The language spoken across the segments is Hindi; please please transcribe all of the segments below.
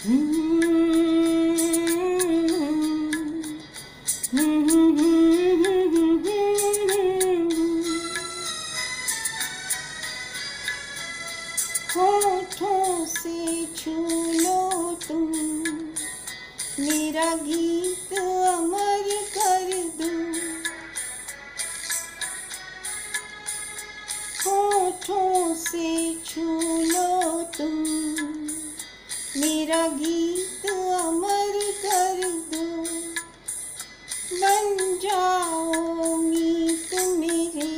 होठों से छू लो तुम, मेरा गीत अमर कर दो। होठों से छू लो तुम, मेरा गीत अमर कर दो। बन जाओ मीत मेरे,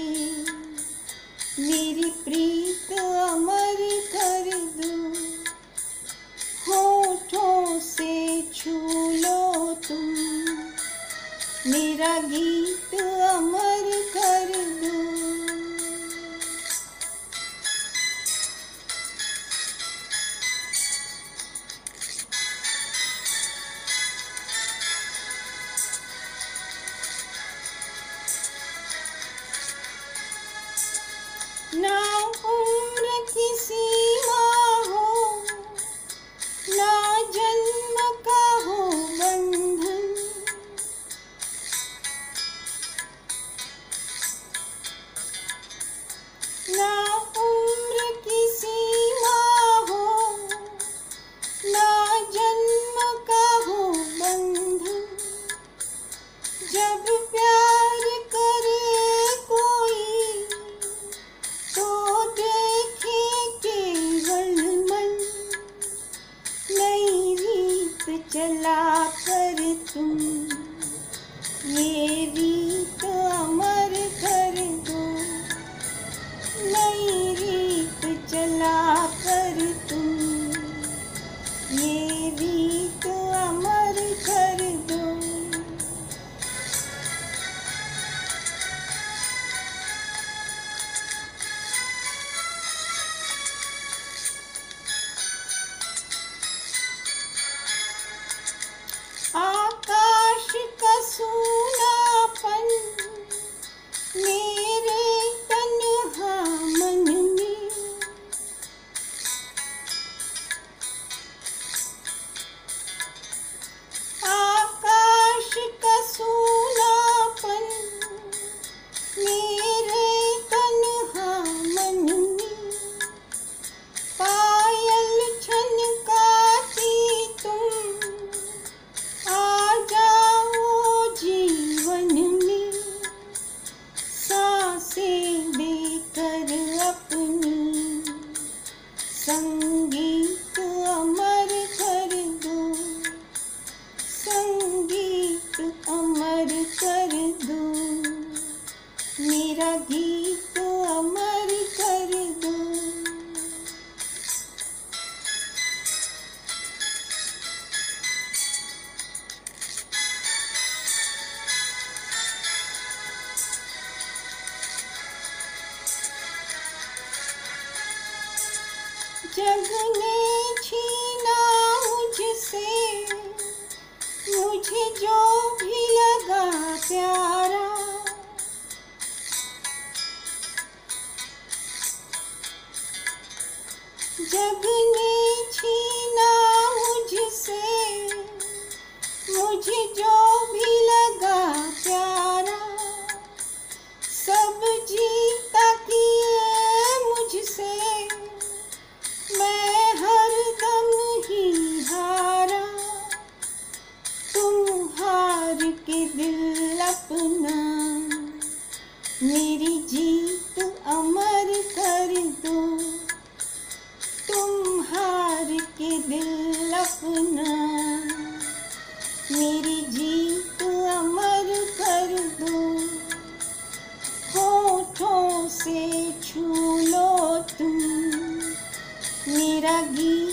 मेरी प्रीत अमर कर दो। होठों से छू लो तुम, मेरा गीत अमर कर दो। ना उम्र की सीमा हो, ना जन्म का हो बंधन। ना उम्र की सीमा हो, ना जन्म का हो बंधन। जब प्यार करे कोई तो देखे केवल मन। नई रीत चला कर तुम, ये रीत अमर कर दो। नई रीत चला कर तुम, ये रीत अमर कर दो। आकाश का सूनापन मेरे तन्हा मन में। आकाश का सूनापन मेरे तन्हा मन में। पायल छनकाती तुम, आ जाओ जीवन में। सांसें देकर अपनी, संगीत अमर कर दो। संगीत अमर कर दो, मेरा गीत अमर कर दो। जग ने छीना मुझसे, मुझे जो भी लगा प्यारा। जग ने छीना मुझसे, मुझे जो भी लगा प्यारा। सब जीता किए मुझसे, मैं हरदम ही हारा। तुम हार के दिल अपना, मेरी जीत अमर कर दो। तुम हार के दिल अपना, मेरी जीत अमर कर दो। होठों से छू लो तुम, मेरा गीत